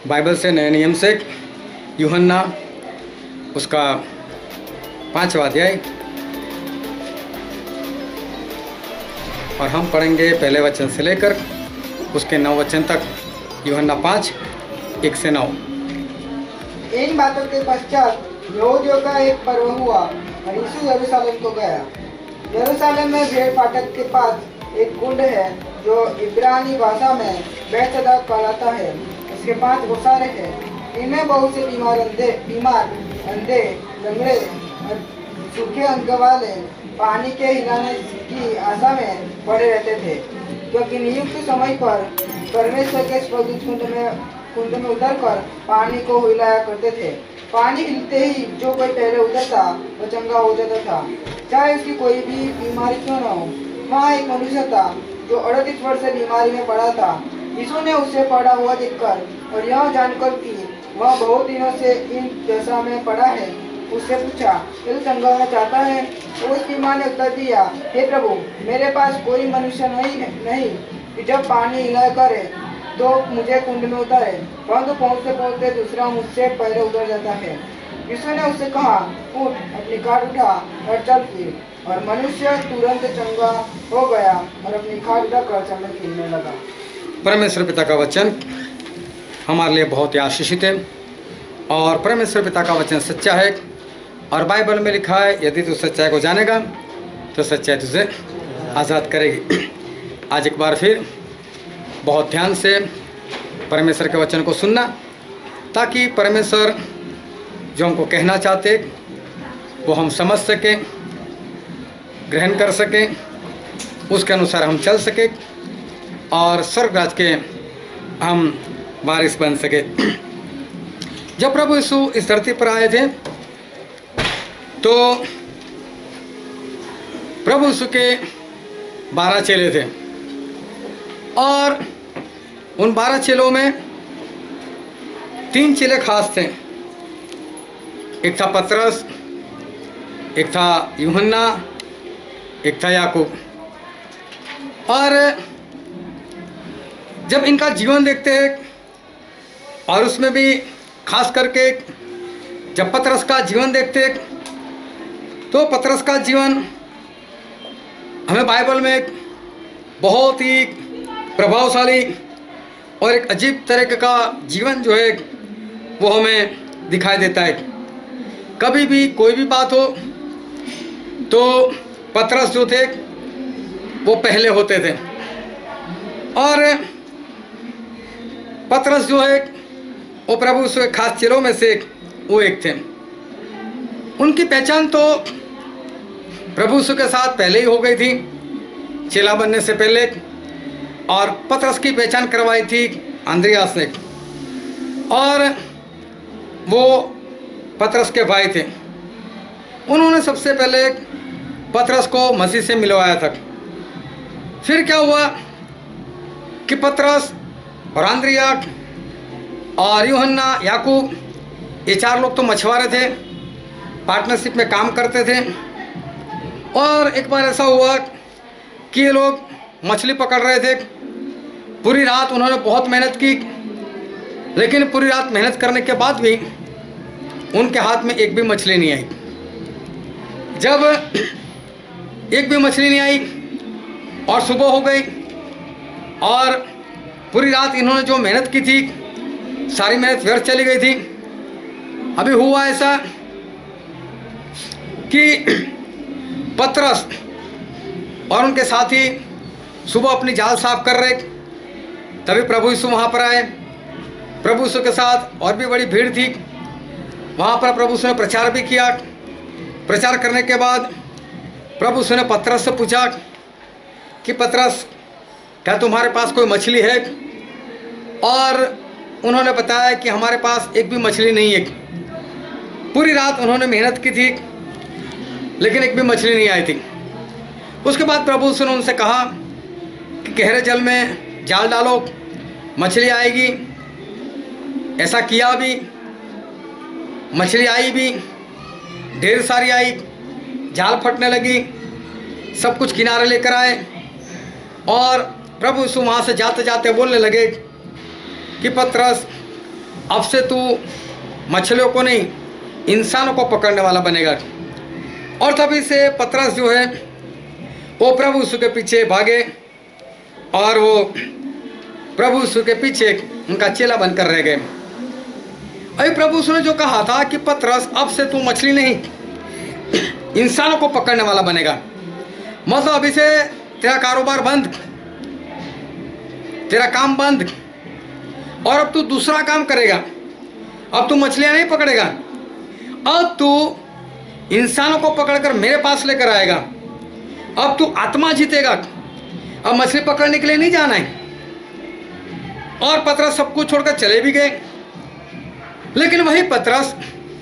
Bible से नए नियम से यूहन्ना उसका 5वां अध्याय, और हम पढ़ेंगे पहले वचन से लेकर उसके 9 वचन तक। यूहन्ना 5:1-9। इन बातों के पश्चात यहूदियों का एक पर्व हुआ और यीशु यरूशलेम को गया। यरूशलेम में भेड़ फाटक के पास एक कुंड है जो इब्रानी भाषा में बैतसदा कहलाता है। इसके 5 ओसारे हैं। इनमें बहुत से बीमार अंधे लंगड़े और सूखे अंग वाले पानी के हिलाने की आशा में पड़े रहते थे, क्योंकि नियुक्त समय पर परमेश्वर के स्वर्गदूत कुंड में उतरकर पानी को हिलाया करते थे। पानी हिलते ही जो कोई पहले उतरता वो चंगा हो जाता था, चाहे उसकी कोई भी बीमारी क्यों न हो। वहाँ एक मनुष्य था जो 38 वर्ष से बीमारी में पड़ा था। यीशु ने उसे पड़ा हुआ देखकर और यह जानकर कि वह बहुत दिनों से इन दशा में पड़ा है, उससे पूछा, यदि चंगा होना चाहता है? तो उसकी माँ ने उत्तर दिया, हे प्रभु, मेरे पास कोई मनुष्य नहीं कि जब पानी हिला करे तो मुझे कुंड में उतारे, परंतु पहुँचते पहुँचते दूसरा मुझसे पहले उतर जाता है। यीशु ने उससे कहा, उठ, अपनी खाट उठा और चल फिर। और मनुष्य तुरंत चंगा हो गया और अपनी खाट उठाकर चलने फिरने लगा। परमेश्वर पिता का वचन हमारे लिए बहुत ही आशीषित है, और परमेश्वर पिता का वचन सच्चा है। और बाइबल में लिखा है, यदि तू सच्चाई को जानेगा तो सच्चाई तुझे आज़ाद करेगी। आज एक बार फिर बहुत ध्यान से परमेश्वर के वचन को सुनना, ताकि परमेश्वर जो हमको कहना चाहते वो हम समझ सकें, ग्रहण कर सकें, उसके अनुसार हम चल सकें और स्वर्ग राज के हम वारिस बन सके। जब प्रभु यीशु इस धरती पर आए थे तो प्रभु यीशु के 12 चेले थे, और उन 12 चेलों में 3 चेले खास थे। एक था पतरस, एक था यूहन्ना, एक था याकूब। और जब इनका जीवन देखते हैं, और उसमें भी खास करके जब पतरस का जीवन देखते हैं, तो पतरस का जीवन हमें बाइबल में एक बहुत ही प्रभावशाली और एक अजीब तरह का जीवन जो है वो हमें दिखाई देता है। कभी भी कोई भी बात हो तो पतरस जो थे वो पहले होते थे, और पतरस जो है वो प्रभु के खास चेलों में से वो एक थे। उनकी पहचान तो प्रभु यीशु के साथ पहले ही हो गई थी, चेला बनने से पहले। और पतरस की पहचान करवाई थी अंद्रियास ने, और वो पतरस के भाई थे। उन्होंने सबसे पहले पतरस को मसीह से मिलवाया था। फिर क्या हुआ कि पतरस और अंद्रिया और यूहन्ना, याकूब, ये 4 लोग तो मछुआरे थे, पार्टनरशिप में काम करते थे। और एक बार ऐसा हुआ कि ये लोग मछली पकड़ रहे थे। पूरी रात उन्होंने बहुत मेहनत की, लेकिन पूरी रात मेहनत करने के बाद भी उनके हाथ में एक भी मछली नहीं आई। जब एक भी मछली नहीं आई और सुबह हो गई, और पूरी रात इन्होंने जो मेहनत की थी सारी मेहनत व्यर्थ चली गई थी। अभी हुआ ऐसा कि पतरस और उनके साथी सुबह अपनी जाल साफ कर रहे, तभी प्रभु यीशु वहाँ पर आए। प्रभु यीशु के साथ और भी बड़ी भीड़ थी। वहाँ पर प्रभु यीशु ने प्रचार भी किया। प्रचार करने के बाद प्रभु यीशु ने पतरस से पूछा कि पतरस, क्या तुम्हारे पास कोई मछली है? और उन्होंने बताया कि हमारे पास एक भी मछली नहीं है। पूरी रात उन्होंने मेहनत की थी, लेकिन एक भी मछली नहीं आई थी। उसके बाद प्रभु यीशु ने उनसे कहा कि गहरे जल में जाल डालो, मछली आएगी। ऐसा किया भी, मछली आई भी, ढेर सारी आई, जाल फटने लगी, सब कुछ किनारे लेकर आए। और प्रभु यीशु वहाँ से जाते जाते बोलने लगे कि पतरस, अब से तू मछलियों को नहीं, इंसानों को पकड़ने वाला बनेगा। और तभी से पतरस जो है वो प्रभु यीशु के पीछे भागे और वो प्रभु यीशु के पीछे उनका चेला बनकर रह गए। अभी प्रभु यीशु ने जो कहा था कि पतरस अब से तू मछली नहीं, इंसानों को पकड़ने वाला बनेगा, मतलब अभी से तेरा कारोबार बंद, तेरा काम बंद, और अब तू दूसरा काम करेगा। अब तू मछलियां नहीं पकड़ेगा, अब तू इंसानों को पकड़कर मेरे पास लेकर आएगा। अब तू आत्मा जीतेगा, अब मछली पकड़ने के लिए नहीं जाना है। और पतरस सब कुछ छोड़कर चले भी गए। लेकिन वही पतरस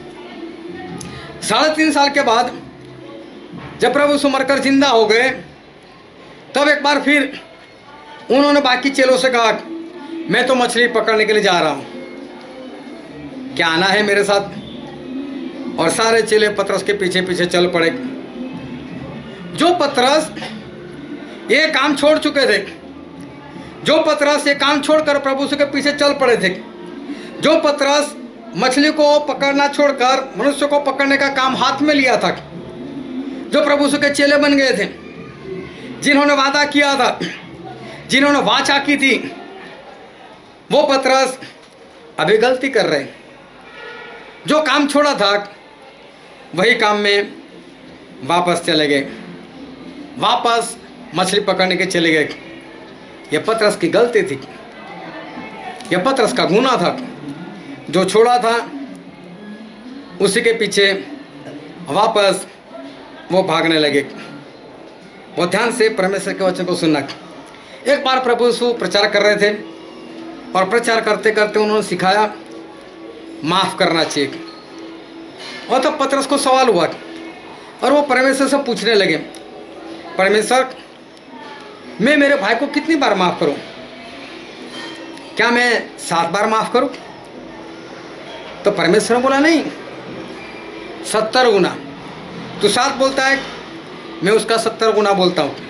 3.5 साल के बाद जब प्रभु यीशु मरकर जिंदा हो गए, तब एक बार फिर उन्होंने बाकी चेलों से कहा, मैं तो मछली पकड़ने के लिए जा रहा हूं, क्या आना है मेरे साथ? और सारे चेले पतरस के पीछे पीछे चल पड़े। जो पतरस ये काम छोड़ चुके थे, जो पतरस ये काम छोड़कर प्रभु यीशु के पीछे चल पड़े थे, जो पतरस मछली को पकड़ना छोड़कर मनुष्य को पकड़ने का काम हाथ में लिया था, जो प्रभु यीशु के चेले बन गए थे, जिन्होंने वादा किया था, जिन्होंने वाचा की थी, वो पतरस अभी गलती कर रहे हैं। जो काम छोड़ा था वही काम में वापस चले गए, वापस मछली पकड़ने के चले गए। यह पतरस की गलती थी, यह पतरस का गुनाह था। जो छोड़ा था उसी के पीछे वापस वो भागने लगे। वो ध्यान से परमेश्वर के वचन को सुनना। एक बार प्रभु यीशु प्रचार कर रहे थे और प्रचार करते करते उन्होंने सिखाया माफ़ करना चाहिए। और तब पतरस को सवाल हुआ और वो परमेश्वर से पूछने लगे, परमेश्वर मैं मेरे भाई को कितनी बार माफ़ करूं? क्या मैं 7 बार माफ़ करूं? तो परमेश्वर ने बोला नहीं, 70 गुना। तो 7 बोलता है, मैं उसका 70 गुना बोलता हूं।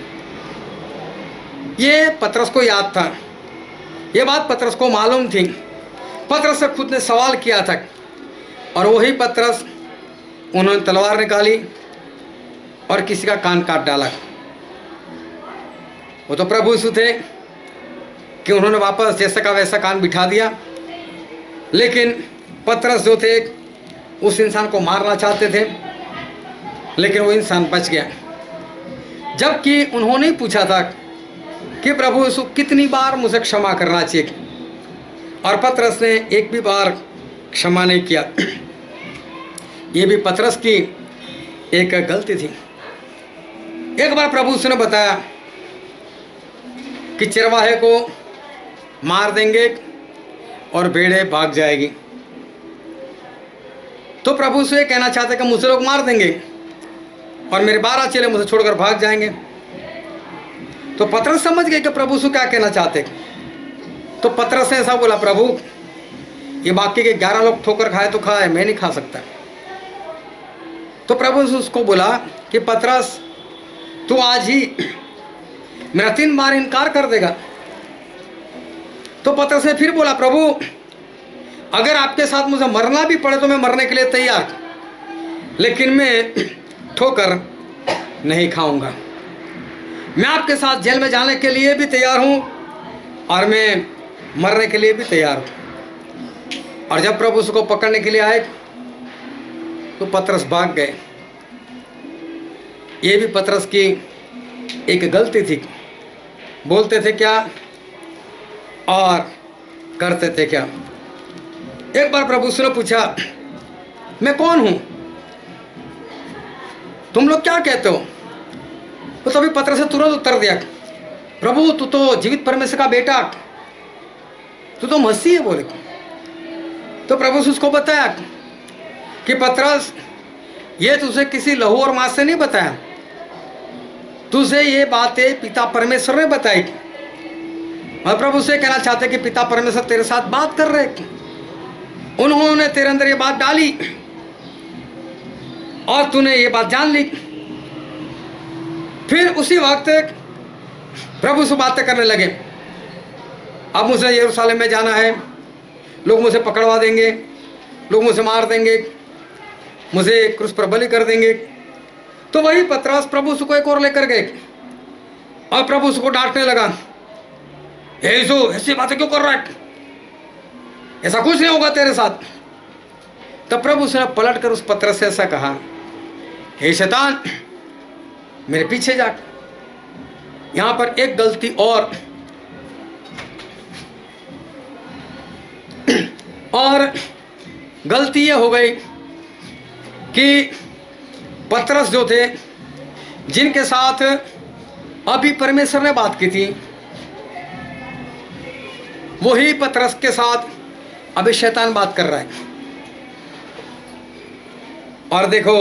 ये पतरस को याद था, ये बात पतरस को मालूम थी। पतरस से खुद ने सवाल किया था और वही पतरस उन्होंने तलवार निकाली और किसी का कान काट डाला। वो तो प्रभु यीशु थे कि उन्होंने वापस जैसा का वैसा कान बिठा दिया। लेकिन पतरस जो थे उस इंसान को मारना चाहते थे, लेकिन वो इंसान बच गया। जबकि उन्होंने ही पूछा था कि प्रभु यीशु कितनी बार मुझे क्षमा करना चाहिए, और पतरस ने एक भी बार क्षमा नहीं किया। ये भी पतरस की एक गलती थी। एक बार प्रभु यीशु ने बताया कि चरवाहे को मार देंगे और भेड़ें भाग जाएगी। तो प्रभु यीशु ये कहना चाहते कि मुझे लोग मार देंगे और मेरे 12 चेले मुझे छोड़कर भाग जाएंगे। तो पतरस समझ गए कि प्रभु यीशु क्या कहना चाहते। तो पतरस ने ऐसा बोला, प्रभु ये बाकी के 11 लोग ठोकर खाए तो खाए, मैं नहीं खा सकता। तो प्रभु यीशु उसको बोला कि पतरस तू आज ही मेरा 3 बार इनकार कर देगा। तो पतरस ने फिर बोला, प्रभु अगर आपके साथ मुझे मरना भी पड़े तो मैं मरने के लिए तैयार, लेकिन मैं ठोकर नहीं खाऊंगा। मैं आपके साथ जेल में जाने के लिए भी तैयार हूं और मैं मरने के लिए भी तैयार हूं। और जब प्रभु उसको पकड़ने के लिए आए तो पतरस भाग गए। ये भी पतरस की एक गलती थी। बोलते थे क्या और करते थे क्या। एक बार प्रभु ने पूछा, मैं कौन हूं, तुम लोग क्या कहते हो? तो तभी पतरस ने तुरंत उत्तर दिया, प्रभु तू तो जीवित परमेश्वर का बेटा, तू तो मसीह है बोले। तो प्रभु ने उसको बताया कि पतरस ये तुझे किसी लहू और मांस से नहीं बताया, तुझे ये बातें पिता परमेश्वर ने बताई। और प्रभु से कहना चाहते कि पिता परमेश्वर तेरे साथ बात कर रहे, उन्होंने तेरे अंदर ये बात डाली और तूने ये बात जान ली। फिर उसी वक्त प्रभु से बातें करने लगे, अब मुझे यरूशलेम में जाना है, लोग मुझे पकड़वा देंगे, लोग मुझे मार देंगे, मुझे क्रूस पर बलि कर देंगे। तो वही पतरस प्रभु यीशु को एक और लेकर गए और प्रभु यीशु को डांटने लगा, हे यीशु ऐसी बातें क्यों कर रहा है, ऐसा कुछ नहीं होगा तेरे साथ। तब प्रभु यीशु ने पलट कर उस पतरस से ऐसा कहा, हे शैतान मेरे पीछे जा। यहां पर एक गलती और गलती ये हो गई कि पतरस जो थे, जिनके साथ अभी परमेश्वर ने बात की थी, वही पतरस के साथ अभी शैतान बात कर रहा है। और देखो,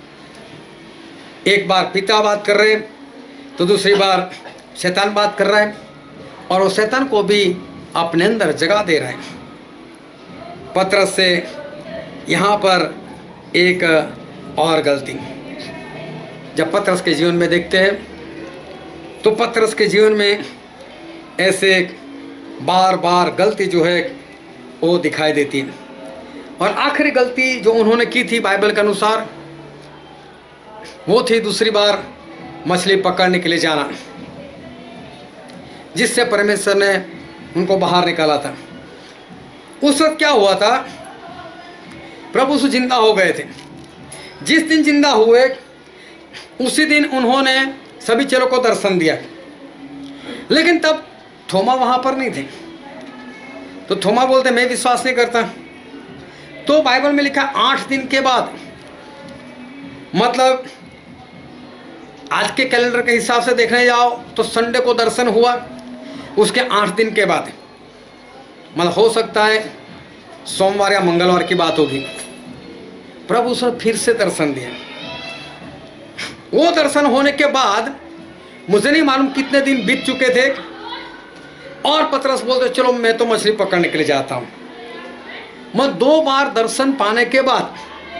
एक बार पिता बात कर रहे हैं तो दूसरी बार शैतान बात कर रहा है, और वो शैतान को भी अपने अंदर जगह दे रहा है। पतरस से यहाँ पर एक और गलती जब पतरस के जीवन में देखते हैं, तो पतरस के जीवन में ऐसे बार बार गलती जो है वो दिखाई देती है। और आखिरी गलती जो उन्होंने की थी बाइबल के अनुसार, वो थी दूसरी बार मछली पकड़ने के लिए जाना, जिससे परमेश्वर ने उनको बाहर निकाला था। उस वक्त क्या हुआ था, प्रभु यीशु जिंदा हो गए थे। जिस दिन जिंदा हुए उसी दिन उन्होंने सभी चेलों को दर्शन दिया, लेकिन तब थोमा वहां पर नहीं थे। तो थोमा बोलते मैं विश्वास नहीं करता। तो बाइबल में लिखा 8 दिन के बाद, मतलब आज के कैलेंडर के हिसाब से देखने जाओ तो संडे को दर्शन हुआ, उसके 8 दिन के बाद, मतलब हो सकता है सोमवार या मंगलवार की बात होगी, प्रभु उसने फिर से दर्शन दिया। वो दर्शन होने के बाद मुझे नहीं मालूम कितने दिन बीत चुके थे, और पतरस बोलते चलो मैं तो मछली पकड़ने के लिए जाता हूं। मैं 2 बार दर्शन पाने के बाद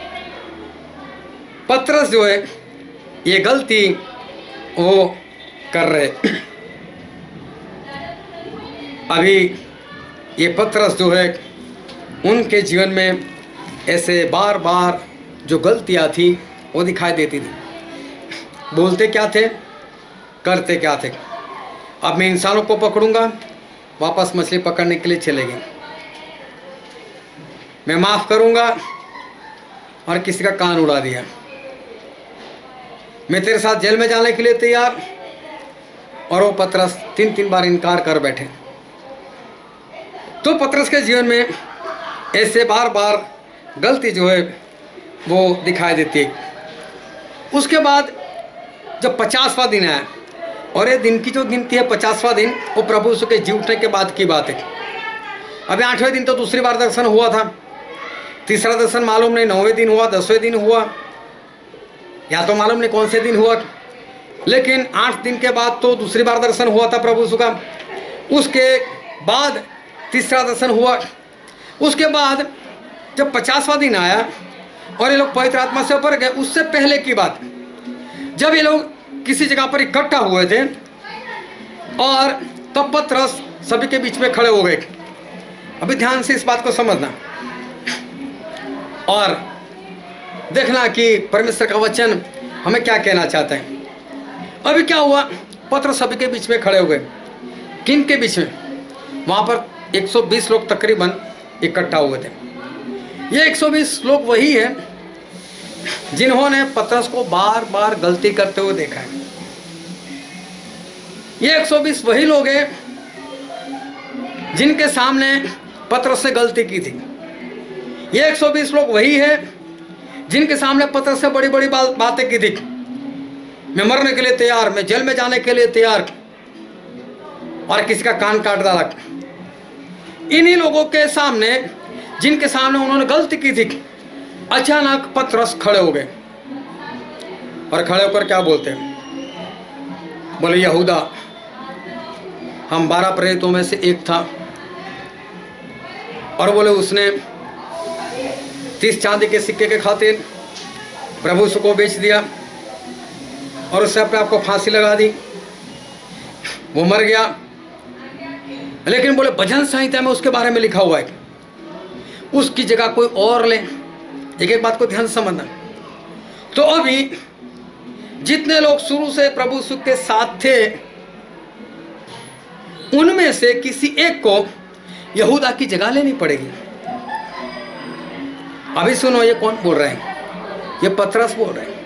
पतरस जो है ये गलती वो कर रहे। अभी ये पतरस जो है उनके जीवन में ऐसे बार बार जो गलतियां थी वो दिखाई देती थी। बोलते क्या थे, करते क्या थे। अब मैं इंसानों को पकड़ूंगा, वापस मछली पकड़ने के लिए चले गए। मैं माफ़ करूंगा और किसी का कान उड़ा दिया। मैं तेरे साथ जेल में जाने के लिए तैयार, और वो पतरस 3 बार इनकार कर बैठे। तो पतरस के जीवन में ऐसे बार बार गलती जो है वो दिखाई देती है। उसके बाद जब 50वां दिन आया, और ये दिन की जो गिनती है 50वां दिन, वो प्रभु यीशु के जी उठने के बाद की बात है। अभी 8वें दिन तो दूसरी बार दर्शन हुआ था, तीसरा दर्शन मालूम नहीं 9वें दिन हुआ, 10वें दिन हुआ, या तो मालूम नहीं कौन से दिन हुआ, लेकिन 8 दिन के बाद तो दूसरी बार दर्शन हुआ था प्रभु यीशु का। उसके बाद तीसरा दर्शन हुआ। उसके बाद जब 50वां दिन आया और ये लोग पवित्र आत्मा से भर गए, उससे पहले की बात, जब ये लोग किसी जगह पर इकट्ठा हुए थे, और तब पतरस सभी के बीच में खड़े हो गए। अभी ध्यान से इस बात को समझना और देखना कि परमेश्वर का वचन हमें क्या कहना चाहता है। अभी क्या हुआ, पतरस सभी के बीच में खड़े हो गए। किन के बीच में? वहाँ पर 120 लोग तकरीबन इकट्ठा हुए थे। ये 120 लोग वही हैं जिन्होंने पतरस को बार बार गलती करते हुए देखा है। ये 120 वही लोग हैं जिनके सामने पतरस से गलती की थी। ये 120 लोग वही हैं जिनके सामने पतरस से बड़ी बड़ी बातें की थी। मैं मरने के लिए तैयार, मैं जेल में जाने के लिए तैयार, और किसी का कान काट डाला। इन्हीं लोगों के सामने, जिनके सामने उन्होंने गलती की थी, अचानक पतरस खड़े हो गए। और खड़े होकर क्या बोलते हैं? बोले यहूदा, हम 12 प्रेरितों में से एक था, और बोले उसने 30 चांदी के सिक्के के खातिर प्रभु यीशु को बेच दिया, और उससे अपने आप को फांसी लगा दी, वो मर गया। लेकिन बोले भजन संहिता में उसके बारे में लिखा हुआ है उसकी जगह कोई और ले। एक एक बात को ध्यान से समझना। तो अभी जितने लोग शुरू से प्रभु यीशु के साथ थे, उनमें से किसी एक को यहूदा की जगह लेनी पड़ेगी। अभी सुनो, ये कौन बोल रहे हैं? ये पतरस बोल रहे हैं।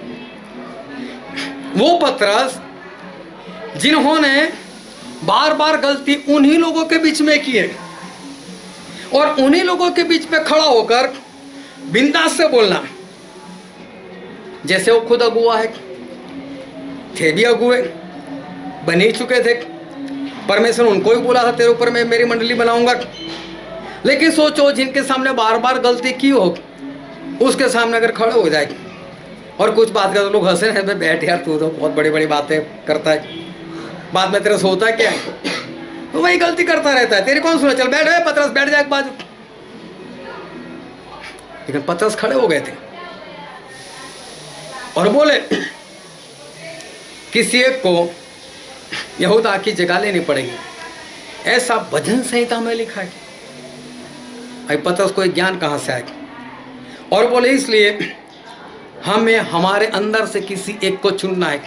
वो पतरस जिन्होंने बार बार गलती उन्हीं लोगों के बीच में की है, और उन्हीं लोगों के बीच में खड़ा होकर बिंदास से बोलना, जैसे वो खुद अगुआ है, थे भी अगुए, बन ही चुके थे। परमेश्वर उनको ही बोला था तेरे ऊपर मैं मेरी मंडली बनाऊंगा। लेकिन सोचो, जिनके सामने बार बार गलती की हो, उसके सामने अगर खड़े हो जाए और कुछ बात कर, तो लोग हंसे हैं, बैठ यार तू तो बहुत बड़ी बड़ी बातें करता है, बाद में तेरे से होता क्या है? तो वही गलती करता रहता है, तेरी कौन सुना? चल बैठ, पतरस बैठ जाए एक बाजू। लेकिन पतरस खड़े हो गए थे और बोले किसी एक को यहूदा की जगह लेनी पड़ेगी, ऐसा भजन संहिता में लिखा है। भाई पतरस को ज्ञान कहां से आएगा? और बोले इसलिए हमें हमारे अंदर से किसी एक को चुनना है।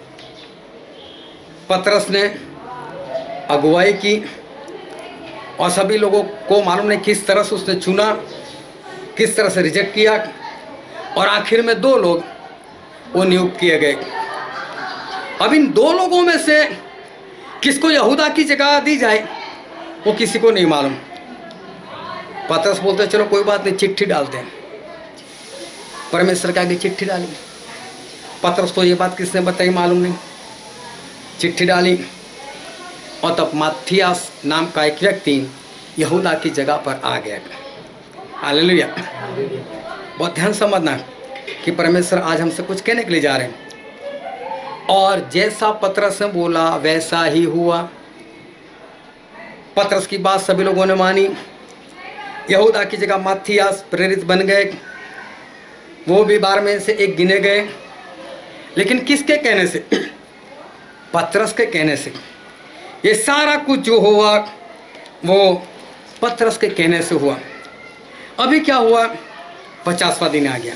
पतरस ने अगुवाई की और सभी लोगों को मालूम नहीं किस तरह से उसने चुना, किस तरह से रिजेक्ट किया, और आखिर में 2 लोग वो नियुक्त किए गए। अब इन 2 लोगों में से किसको यहूदा की जगह दी जाए वो किसी को नहीं मालूम। पतरस बोलते चलो कोई बात नहीं, चिट्ठी डालते हैं। परमेश्वर के आगे चिट्ठी डाली। पतरस को ये बात किसने बताई मालूम नहीं। चिट्ठी डाली और तब माथियास नाम का एक व्यक्ति यहूदा की जगह पर आ गया। हालेलुया। बहुत ध्यान समझना कि परमेश्वर आज हमसे कुछ कहने के लिए जा रहे हैं। और जैसा पतरस ने बोला वैसा ही हुआ। पतरस की बात सभी लोगों ने मानी। यहूदा की जगह माथियास प्रेरित बन गए, वो भी 12 में से एक गिने गए। लेकिन किसके कहने से? पतरस के कहने से। ये सारा कुछ जो हुआ वो पतरस के कहने से हुआ। अभी क्या हुआ? 50वां दिन आ गया।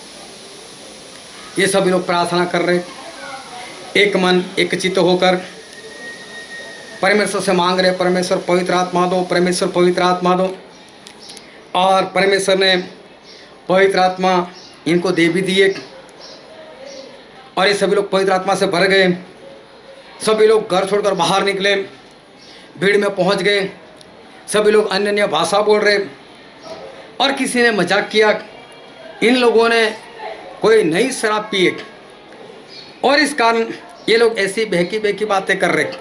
ये सभी लोग प्रार्थना कर रहे, एक मन एक चित्त होकर परमेश्वर से मांग रहे, परमेश्वर पवित्र आत्मा दो, परमेश्वर पवित्र आत्मा दो। और परमेश्वर ने पवित्र आत्मा इनको दे भी दिए और ये सभी लोग पवित्र आत्मा से भर गए। सभी लोग घर छोड़कर बाहर निकले, भीड़ में पहुंच गए। सभी लोग अन्य अन्य भाषा बोल रहे। और किसी ने मजाक किया, इन लोगों ने कोई नई शराब पिए और इस कारण ये लोग ऐसी बहकी बहकी बातें कर रहे।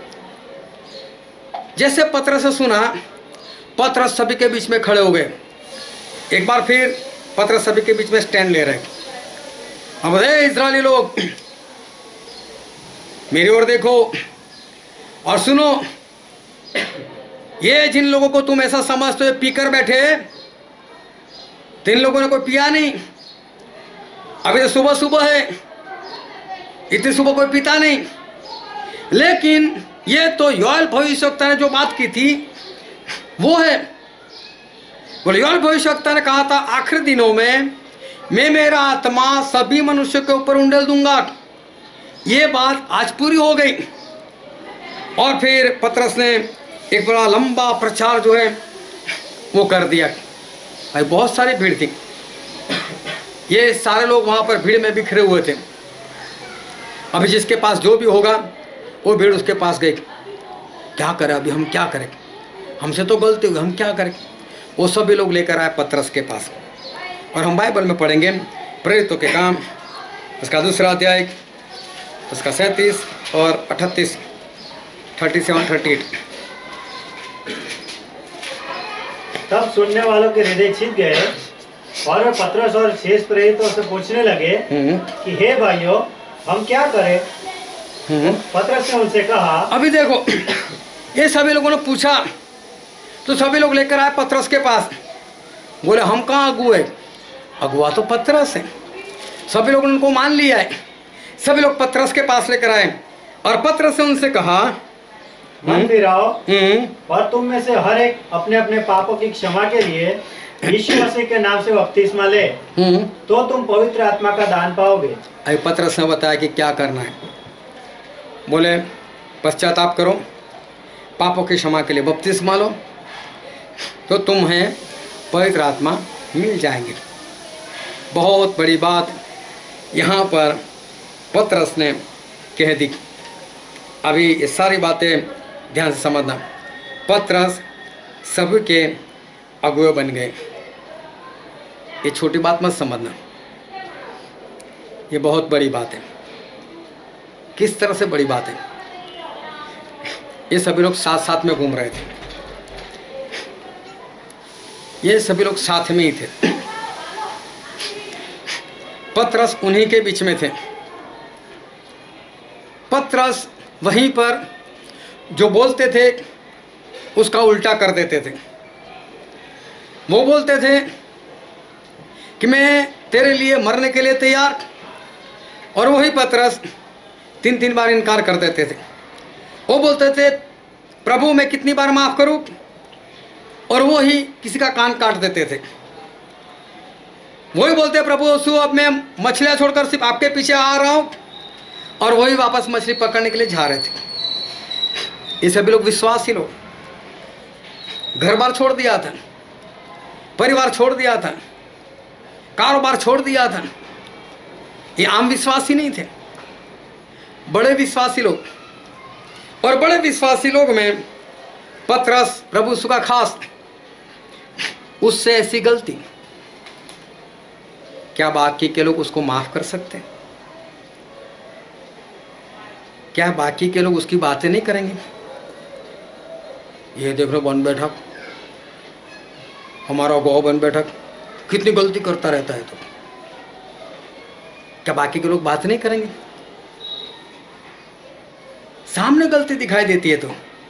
जैसे पतरस से सुना, पतरस सभी के बीच में खड़े हो गए। एक बार फिर पतरस सभी के बीच में स्टैंड ले रहे। अब इस्राएली लोग मेरी ओर देखो और सुनो, ये जिन लोगों को तुम ऐसा समझते हो पीकर बैठे, तो इन लोगों ने कोई पिया नहीं। अभी तो सुबह सुबह है, इतनी सुबह कोई पीता नहीं। लेकिन ये तो योएल भविष्यवक्ता ने जो बात की थी वो है। बोले योएल भविष्यवक्ता ने कहा था आखिरी दिनों में मैं मेरा आत्मा सभी मनुष्यों के ऊपर उंडेल दूंगा। ये बात आज पूरी हो गई। और फिर पतरस ने एक बड़ा लंबा प्रचार जो है वो कर दिया। भाई बहुत सारी भीड़ थी, ये सारे लोग वहाँ पर भीड़ में बिखरे हुए थे। अभी जिसके पास जो भी होगा वो भीड़ उसके पास गई। क्या करें अभी, हम क्या करें, हमसे तो गलती हुई, हम क्या करें। वो सभी लोग लेकर आए पतरस के पास। और हम बाइबल में पढ़ेंगे प्रेरितों के काम उसका 2 अध्याय उसका 37 और 38, 37, 38। तब सुनने वालों के हृदय छिद गए और वे पतरस और शेष प्रेरितों से पूछने लगे कि हे भाइयों, हम क्या करें? पतरस ने उनसे कहा, अभी देखो ये सभी लोगों ने पूछा तो सभी लोग लेकर आए पतरस के पास। बोले हम कहाँ अगुए? अगुआ तो पतरस है। सभी लोगों ने उनको मान लिया है। सभी लोग पतरस के पास लेकर आए और पतरस ने उनसे कहा मन फिराओ और तुम में से हर एक अपने अपने पापों की क्षमा के लिए यीशु मसीह के नाम से बपतिस्मा ले तो तुम पवित्र आत्मा का दान पाओगे। अभी पतरस ने बताया कि क्या करना है। बोले पश्चाताप करो, पापों की क्षमा के लिए बपतिस्मा लो, तो तुम्हें पवित्र आत्मा मिल जाएंगे। बहुत बड़ी बात यहाँ पर पतरस ने कह दी। अभी ये सारी बातें ध्यान से समझना। पतरस सबके अगुए बन गए। ये छोटी बात मत समझना, ये बहुत बड़ी बात है। किस तरह से बड़ी बात है? ये सभी लोग साथ साथ में घूम रहे थे, ये सभी लोग साथ में ही थे। पतरस उन्हीं के बीच में थे। पतरस वहीं पर जो बोलते थे उसका उल्टा कर देते थे। वो बोलते थे कि मैं तेरे लिए मरने के लिए तैयार, और वही पतरस 3 बार इनकार कर देते थे। वो बोलते थे प्रभु मैं कितनी बार माफ़ करूं, और वो ही किसी का कान काट देते थे। वही बोलते प्रभु यीशु अब मैं मछलियां छोड़कर सिर्फ आपके पीछे आ रहा हूं, और वही वापस मछली पकड़ने के लिए जा रहे थे। ये सभी लोग विश्वासी लोग, घर बार छोड़ दिया था, परिवार छोड़ दिया था, कारोबार छोड़ दिया था। ये आम विश्वासी नहीं थे, बड़े विश्वासी लोग। और बड़े विश्वासी लोग में पतरस प्रभु यीशु का खास। उससे ऐसी गलती क्या बाकी के लोग उसको माफ कर सकते हैं? क्या बाकी के लोग उसकी बातें नहीं करेंगे? ये देख लो बन बैठक, हमारा गौ बन बैठक कितनी गलती करता रहता है, तो क्या बाकी के लोग बात नहीं करेंगे? सामने गलती दिखाई देती है तो।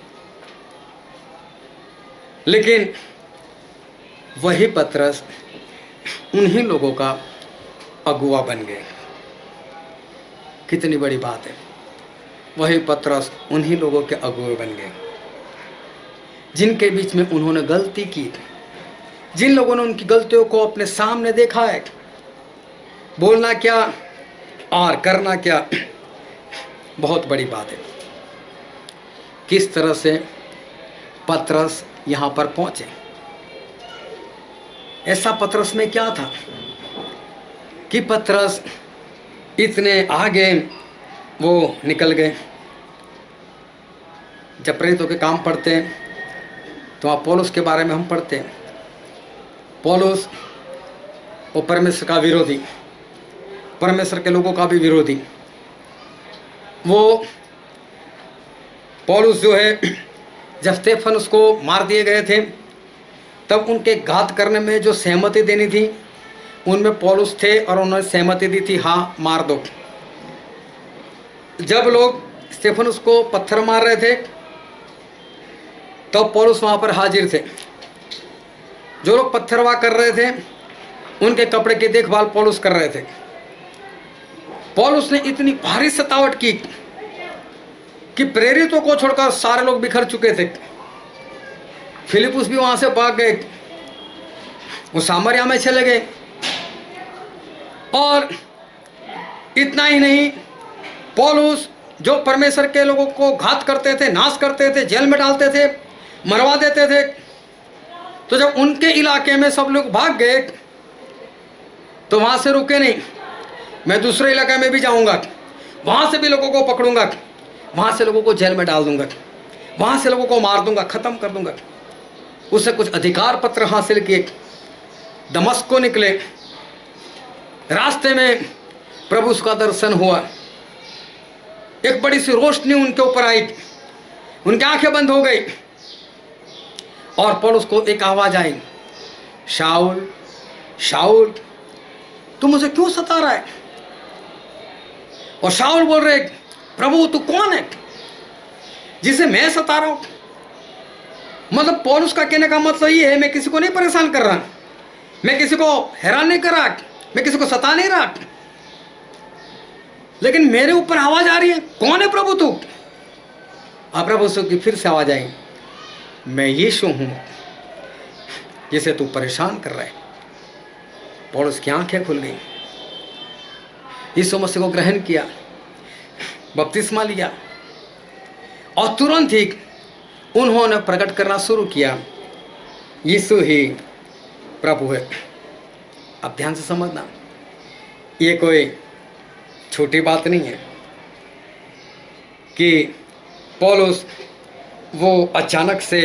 लेकिन वही पतरस उन्हीं लोगों का अगुआ बन गए। कितनी बड़ी बात है। वही पतरस उन्हीं लोगों के अगुए बन गए जिनके बीच में उन्होंने गलती की, जिन लोगों ने उनकी गलतियों को अपने सामने देखा है। बोलना क्या और करना क्या, बहुत बड़ी बात है। किस तरह से पतरस यहाँ पर पहुँचे? ऐसा पतरस में क्या था कि पतरस इतने आगे वो निकल गए? जब प्रेरितों के काम पढ़ते हैं तो वहाँ पौलुस के बारे में हम पढ़ते हैं। पौलुस वो परमेश्वर का विरोधी, परमेश्वर के लोगों का भी विरोधी। वो पौलुस जो है, जब स्तेफनुस को मार दिए गए थे तब उनके घात करने में जो सहमति देनी थी उनमें पौलुस थे, और उन्होंने सहमति दी थी हाँ मार दो। जब लोग स्तेफनुस को पत्थर मार रहे थे तब पौलुस वहाँ पर हाजिर थे। जो लोग पत्थरवाह कर रहे थे उनके कपड़े की देखभाल पौलुस कर रहे थे। पौलुस ने इतनी भारी सतावट की कि प्रेरितों को छोड़कर सारे लोग बिखर चुके थे। फिलिपुस भी वहाँ से भाग गए, वो सामरिया में चले गए। और इतना ही नहीं, पौलुस जो परमेश्वर के लोगों को घात करते थे, नाश करते थे, जेल में डालते थे, मरवा देते थे, तो जब उनके इलाके में सब लोग भाग गए तो वहाँ से रुके नहीं। मैं दूसरे इलाके में भी जाऊँगा, वहाँ से भी लोगों को पकड़ूंगा, वहाँ से लोगों को जेल में डाल दूंगा, वहाँ से लोगों को मार दूंगा, ख़त्म कर दूंगा। उससे कुछ अधिकार पत्र हासिल किए, दमस्क को निकले। रास्ते में प्रभु उसका दर्शन हुआ, एक बड़ी सी रोशनी उनके ऊपर आई, उनकी आंखें बंद हो गई, और पौलुस को एक आवाज़ आई, शाऊल शाऊल तू मुझे क्यों सता रहा है? और शाऊल बोल रहे, प्रभु तू कौन है जिसे मैं सता रहा हूं? मतलब पौलुस का कहने का मतलब ये है, मैं किसी को नहीं परेशान कर रहा, मैं किसी को हैरान नहीं कर रहा, मैं किसी को सता नहीं रहा, लेकिन मेरे ऊपर आवाज आ रही है, कौन है प्रभु तू? प्रभु की फिर से आवाज आई, मैं यीशु हूं जिसे तू परेशान कर रहा है। पौलुस की आंखें खुल गई, यीशु मसीह को ग्रहण किया, बपतिस्मा लिया और तुरंत ही उन्होंने प्रकट करना शुरू किया, यीशु ही प्रभु है। अब ध्यान से समझना, ये कोई छोटी बात नहीं है कि पौलुस वो अचानक से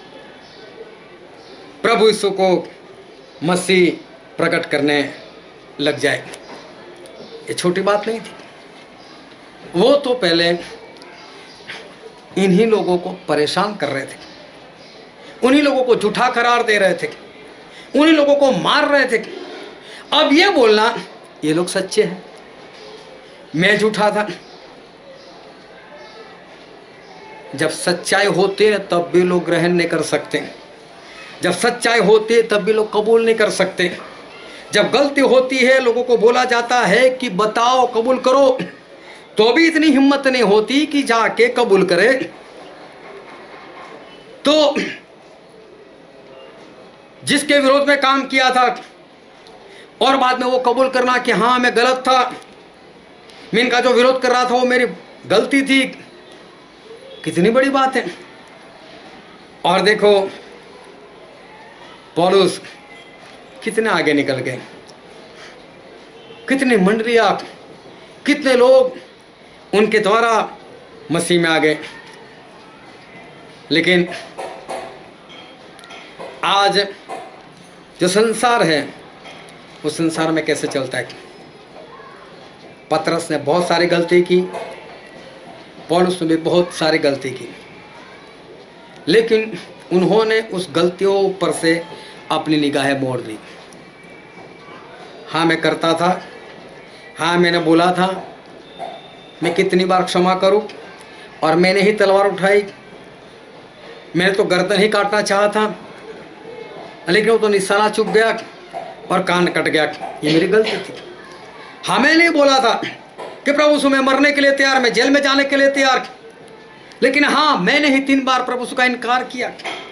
प्रभु यीशु को मसीह प्रकट करने लग जाए। ये छोटी बात नहीं थी। वो तो पहले इन्हीं लोगों को परेशान कर रहे थे, उन्हीं लोगों को झूठा करार दे रहे थे, उन्हीं लोगों को मार रहे थे। अब ये बोलना ये लोग सच्चे हैं, मैं झूठा था। जब सच्चाई होती है तब भी लोग ग्रहण नहीं कर सकते, जब सच्चाई होती है तब भी लोग कबूल नहीं कर सकते। जब गलती होती है लोगों को बोला जाता है कि बताओ कबूल करो, तो भी इतनी हिम्मत नहीं होती कि जाके कबूल करे। तो जिसके विरोध में काम किया था और बाद में वो कबूल करना कि हाँ मैं गलत था, मैं इनका जो विरोध कर रहा था वो मेरी गलती थी, कितनी बड़ी बात है। और देखो पौलुस कितने आगे निकल गए, कितनी मंडलियां, कितने लोग उनके द्वारा मसीह में आ गए। लेकिन आज जो संसार है उस संसार में कैसे चलता है। पतरस ने बहुत सारी गलती की, पौलुस ने भी बहुत सारी गलती की, लेकिन उन्होंने उस गलतियों पर से अपनी निगाहें मोड़ दी। हाँ मैं करता था, हाँ मैंने बोला था, मैं कितनी बार क्षमा करूं, और मैंने ही तलवार उठाई, मैंने तो गर्दन ही काटना चाहा था, लेकिन वो तो निशाना चुक गया और कान कट गया, ये मेरी गलती थी। हाँ मैंने बोला था कि प्रभु से मैं मरने के लिए तैयार, मैं जेल में जाने के लिए तैयार, लेकिन हाँ मैंने ही 3 बार प्रभु का इनकार किया।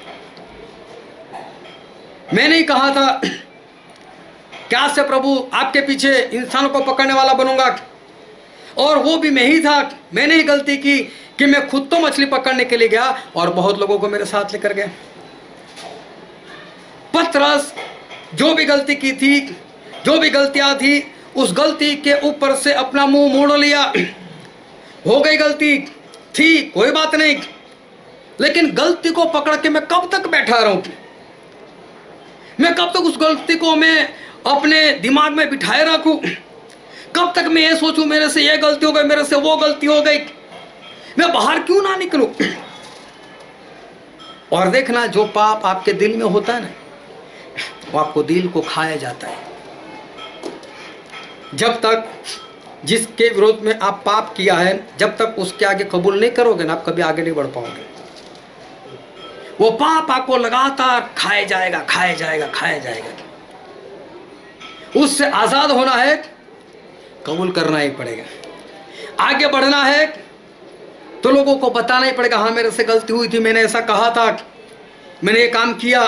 मैंने ही कहा था क्या से प्रभु आपके पीछे इंसानों को पकड़ने वाला बनूंगा, और वो भी मैं ही था। मैंने ही गलती की कि मैं खुद तो मछली पकड़ने के लिए गया और बहुत लोगों को मेरे साथ लेकर गए। पतरस जो भी गलती की थी, जो भी गलतियां थी, उस गलती के ऊपर से अपना मुंह मोड़ लिया। हो गई गलती थी, कोई बात नहीं, लेकिन गलती को पकड़ के मैं कब तक बैठा रहूं, मैं कब तक उस गलती को मैं अपने दिमाग में बिठाए रखूं, कब तक मैं ये सोचूं मेरे से ये गलती हो गई, मेरे से वो गलती हो गई, मैं बाहर क्यों ना निकलूं। और देखना जो पाप आपके दिल में होता है ना, वो आपको दिल को खाया जाता है। जब तक जिसके विरोध में आप पाप किया है, जब तक उसके आगे कबूल नहीं करोगे ना, आप कभी आगे नहीं बढ़ पाओगे। वो पाप आपको लगातार खाए जाएगा, खाया जाएगा, खाया जाएगा। उससे आजाद होना है, कबूल करना ही पड़ेगा। आगे बढ़ना है तो लोगों को बताना ही पड़ेगा, हाँ मेरे से गलती हुई थी, मैंने ऐसा कहा था, मैंने ये काम किया।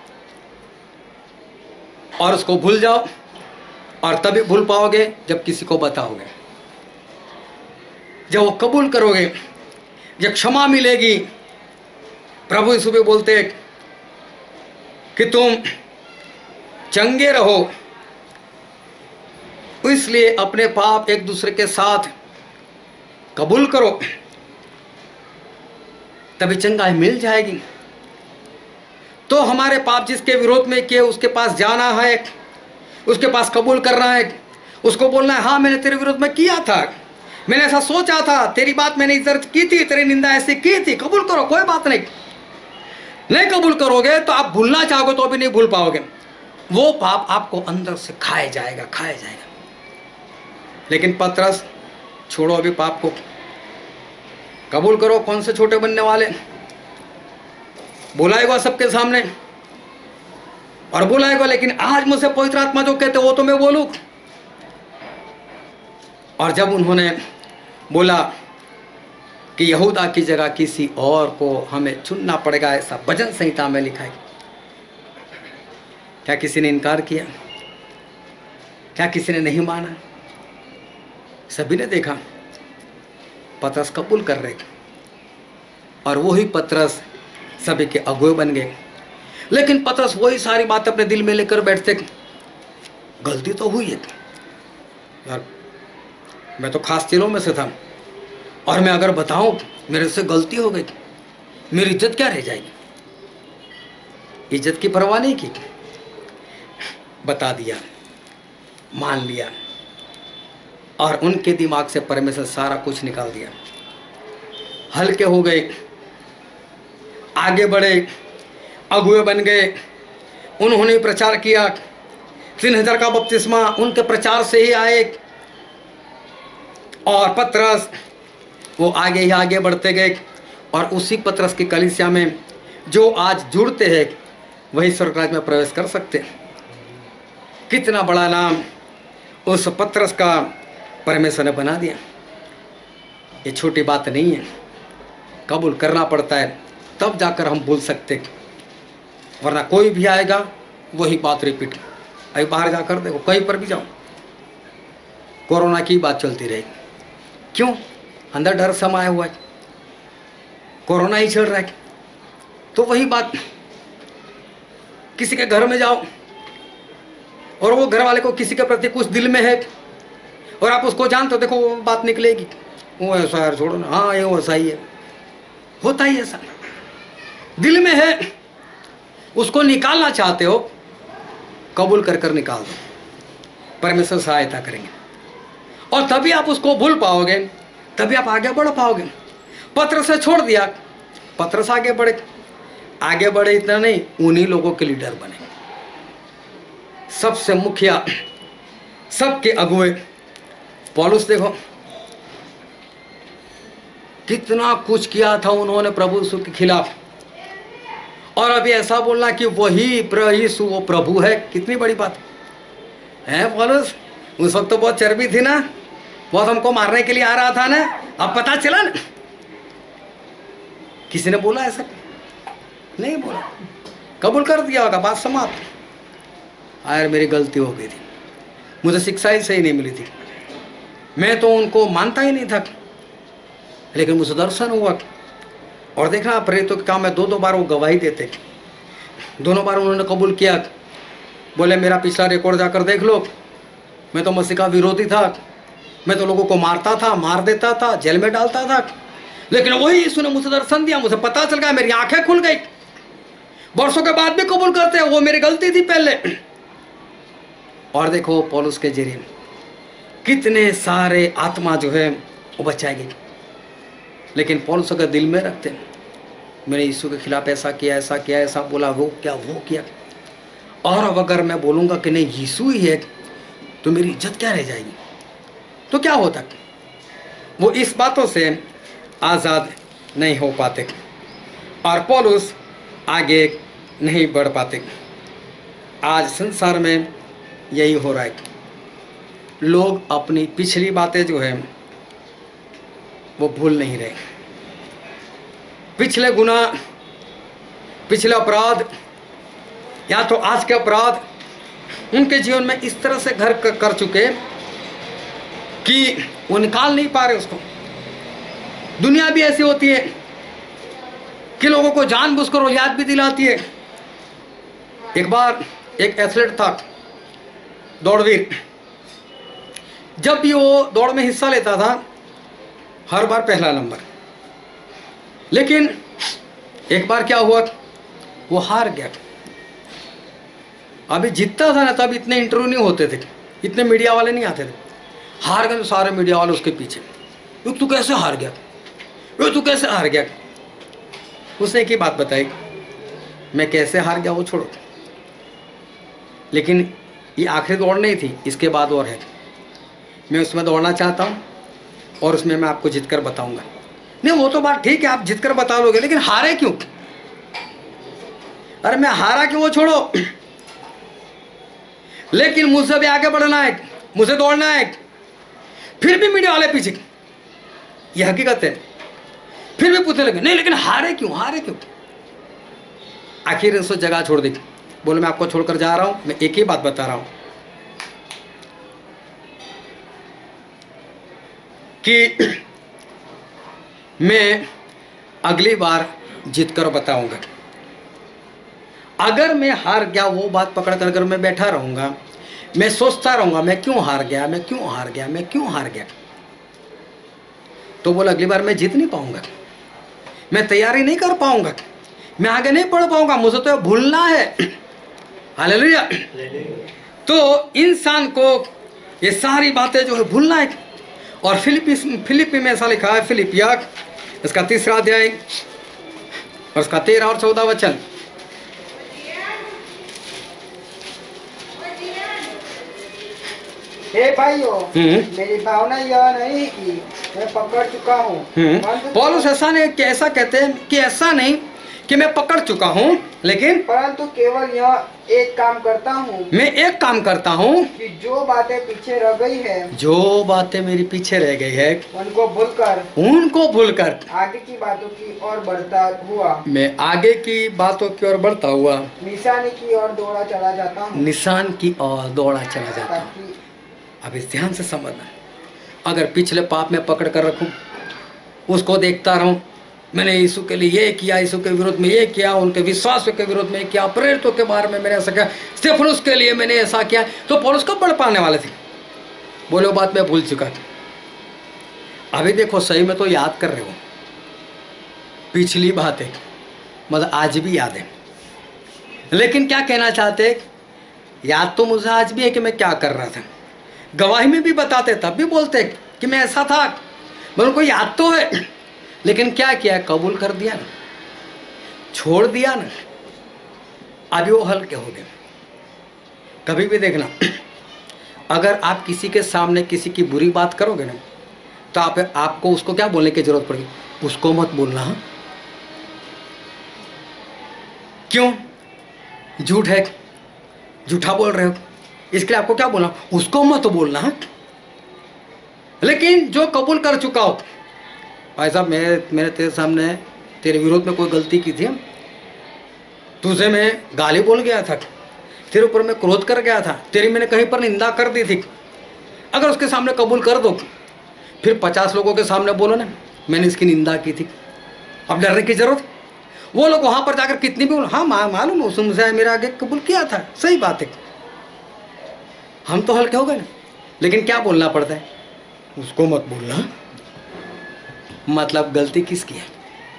और उसको भूल जाओ, और तभी भूल पाओगे जब किसी को बताओगे। जब वो कबूल करोगे, जब क्षमा मिलेगी। प्रभु यीशु भी बोलते कि तुम चंगे रहो, इसलिए अपने पाप एक दूसरे के साथ कबूल करो, तभी चंगाई मिल जाएगी। तो हमारे पाप जिसके विरोध में किए, उसके पास जाना है, उसके पास कबूल करना है, उसको बोलना है हाँ मैंने तेरे विरोध में किया था, मैंने ऐसा सोचा था, तेरी बात मैंने इज्जत की थी, तेरी निंदा ऐसे की थी, कबूल करो, कोई बात नहीं। नहीं कबूल करोगे तो आप भूलना चाहोगे तो भी नहीं भूल पाओगे। वो पाप आपको अंदर से खाया जाएगा, खाया जाएगा। लेकिन पतरस छोड़ो अभी पाप को, कबूल करो। कौन से छोटे बनने वाले, बुलाएगा सबके सामने और बुलाएगा, लेकिन आज मुझसे पवित्र आत्मा जो कहते वो तो मैं बोलूं। और जब उन्होंने बोला कि यहूदा की जगह किसी और को हमें चुनना पड़ेगा, ऐसा भजन संहिता में लिखा है, क्या किसी ने इनकार किया? क्या किसी ने नहीं माना? सभी ने देखा पतरस कबूल कर रहे, और वही पतरस सभी के अगुवे बन गए। लेकिन पतरस वही सारी बात अपने दिल में लेकर बैठते, गलती तो हुई है यार, मैं तो खास चेलों में से था, और मैं अगर बताऊं मेरे से गलती हो गई, मेरी इज्जत क्या रह जाएगी? इज्जत की परवाह नहीं की, बता दिया, मान लिया, और उनके दिमाग से परमेश्वर सारा कुछ निकाल दिया। हल्के हो गए, आगे बढ़े, अगुवे बन गए। उन्होंने प्रचार किया, 3000 का बपतिस्मा उनके प्रचार से ही आए। और पतरस वो आगे ही आगे बढ़ते गए, और उसी पतरस की कलीसिया में जो आज जुड़ते हैं वही स्वर्गराज में प्रवेश कर सकते हैं। कितना बड़ा नाम उस पतरस का परमेश्वर ने बना दिया। ये छोटी बात नहीं है, कबूल करना पड़ता है, तब जाकर हम बोल सकते, वरना कोई भी आएगा वही बात रिपीट। अभी बाहर जाकर देखो, कहीं पर भी जाओ, कोरोना की बात चलती रहेगी। क्यों? अंदर डर समाया हुआ है, कोरोना ही चल रहा है। तो वही बात, किसी के घर में जाओ और वो घर वाले को किसी के प्रति कुछ दिल में है और आप उसको जानते हो, देखो वो बात निकलेगी, वो ऐसा यार छोड़ो ना, हाँ ये वैसा ही है, होता ही ऐसा, दिल में है, उसको निकालना चाहते हो, कबूल कर कर निकाल दो, परमेश्वर सहायता करेंगे, और तभी आप उसको भूल पाओगे, तभी आप आगे बढ़ पाओगे। पतरस से छोड़ दिया, पतरस आगे बढ़े, इतना नहीं, उन्हीं लोगों के लीडर बने, सबसे मुखिया, सबके अगुवे। पौलुस देखो कितना कुछ किया था उन्होंने प्रभु यीशु के खिलाफ, और अभी ऐसा बोलना कि वही यीशु वो प्रभु है, कितनी बड़ी बात है। पौलुस उस वक्त तो बहुत चर्बी थी ना, बहुत हमको मारने के लिए आ रहा था ना, अब पता चला ना। किसी ने बोला ऐसा? नहीं बोला, कबूल कर दिया होगा, बात समाप्त। यार मेरी गलती हो गई थी, मुझे शिक्षा ही सही नहीं मिली थी, मैं तो उनको मानता ही नहीं था, लेकिन मुझे दर्शन हुआ। और देखना प्रेरितों के काम में 2-2 बार वो गवाही देते, दोनों बार उन्होंने कबूल किया। बोले मेरा पिछला रिकॉर्ड जाकर देख लो, मैं तो मसीह का विरोधी था, मैं तो लोगों को मारता था, मार देता था, जेल में डालता था, लेकिन वही यीशु ने मुझे दर्शन दिया, मुझे पता चल गया, मेरी आंखें खुल गई। वर्षों के बाद भी कबूल करते हैं, वो मेरी गलती थी पहले। और देखो पौलुस के जरिए कितने सारे आत्मा जो है वो बचाएगी। लेकिन पौलुस अगर दिल में रखते, मैंने यीशु के खिलाफ ऐसा किया, ऐसा किया, ऐसा बोला, वो किया, और अब अगर मैं बोलूँगा कि नहीं यीशु ही है, तो मेरी इज्जत क्या रह जाएगी? तो क्या होता? वो इस बातों से आज़ाद नहीं हो पाते, और पौलुस आगे नहीं बढ़ पाते। आज संसार में यही हो रहा है, लोग अपनी पिछली बातें जो है वो भूल नहीं रहे, पिछले गुनाह, पिछले अपराध, या तो आज के अपराध उनके जीवन में इस तरह से घर कर चुके कि वो निकाल नहीं पा रहे उसको। दुनिया भी ऐसी होती है कि लोगों को जानबूझकर वो याद भी दिलाती है। एक बार एक एथलीट था, दौड़वीर, जब भी वो दौड़ में हिस्सा लेता था हर बार पहला नंबर, लेकिन एक बार क्या हुआ, वो हार गया। अभी जीतता था ना, तब इतने इंटरव्यू नहीं होते थे, इतने मीडिया वाले नहीं आते थे, हार गए तो सारे मीडिया वाले उसके पीछे, तू कैसे हार गया, तू कैसे हार गया। उसने एक ही बात बताई, मैं कैसे हार गया वो छोड़ो, लेकिन ये आखिरी दौड़ नहीं थी, इसके बाद और है, मैं उसमें दौड़ना चाहता हूँ और उसमें मैं आपको जीत कर बताऊँगा। नहीं वो तो बात ठीक है, आप जीत कर बता लोगे, लेकिन हारे क्यों? अरे मैं हारा क्यों वो छोड़ो, लेकिन मुझसे भी आगे बढ़ना है, मुझे दौड़ना है। फिर भी मीडिया वाले पीछे, ये हकीकत है। फिर भी पूछने लगे, नहीं लेकिन हारे क्यों, हारे क्यों? आखिर उसको जगह छोड़ दी, बोले मैं आपको छोड़कर जा रहा हूँ, मैं एक ही बात बता रहा हूँ कि मैं अगली बार जीत कर बताऊंगा। अगर मैं हार गया, वो बात पकड़ कर अगर मैं बैठा रहूंगा, मैं सोचता रहूंगा मैं क्यों हार गया, मैं क्यों हार गया, मैं क्यों हार गया, तो बोला अगली बार मैं जीत नहीं पाऊंगा, मैं तैयारी नहीं कर पाऊंगा, मैं आगे नहीं बढ़ पाऊंगा, मुझे तो भूलना है। हालेलुया। तो इंसान को ये सारी बातें जो है भूलना है। और फिलिपी में ऐसा लिखा है, फिलिपिया इसका 3रा अध्याय और उसका 13 और 14 वचन। हे भाइयों, मेरी भावना यह नहीं कि मैं पकड़ चुका हूँ। पौलुस ऐसा नहीं कि ऐसा कहते हैं कि ऐसा नहीं कि मैं पकड़ चुका हूँ, लेकिन परंतु केवल यह एक काम करता हूँ, मैं एक काम करता हूँ कि जो बातें पीछे रह गई है, जो बातें मेरी पीछे रह गई है उनको भूलकर आगे की बातों की ओर बढ़ता हुआ, मैं आगे की बातों की ओर बढ़ता हुआ निशान की ओर दौड़ा चला जाता हूँ। निशान की ओर दौड़ा चला जाता हूँ। अब इस ध्यान से समझना, अगर पिछले पाप में पकड़ कर रखूं, उसको देखता रहूं, मैंने यीशु के लिए ये किया, यीशु के विरोध में ये किया, उनके विश्वास के विरोध में किया, प्रेरितों के बारे में मैंने ऐसा किया, स्तेफनुस के लिए मैंने ऐसा किया, तो पौलुस कब बढ़ पाने वाले थे? बोले वो बात मैं भूल चुका। अभी देखो सही में तो याद कर रहे हो पिछली बातें, मतलब आज भी याद है, लेकिन क्या कहना चाहते, याद तो मुझे आज भी है कि मैं क्या कर रहा था, गवाही में भी बताते, तब भी बोलते कि मैं ऐसा था, मतलब उनको याद तो है, लेकिन क्या किया, कबूल कर दिया ना, छोड़ दिया ना, अभी वो हल्के हो गए। कभी भी देखना, अगर आप किसी के सामने किसी की बुरी बात करोगे ना, तो आपको उसको क्या बोलने की जरूरत पड़ेगी, उसको मत बोलना। हाँ, क्यों? झूठ है, झूठा बोल रहे हो, इसके लिए आपको क्या बोलना, उसको मत बोलना। हाँ? लेकिन जो कबूल कर चुका हो, भाई साहब मैंने तेरे सामने तेरे विरोध में कोई गलती की थी, तुझे मैं गाली बोल गया था, तेरे ऊपर मैं क्रोध कर गया था, तेरी मैंने कहीं पर निंदा कर दी थी, अगर उसके सामने कबूल कर दो, फिर 50 लोगों के सामने बोलो ना मैंने इसकी निंदा की थी, अब डरने की जरूरत। वो लोग वहां पर जाकर कितनी भी बोलो, हाँ मालूम है उसने मेरा आगे कबूल किया था, सही बात है, हम तो हल्के हो गए ना, लेकिन क्या बोलना पड़ता है, उसको मत बोलना। मतलब गलती किसकी है?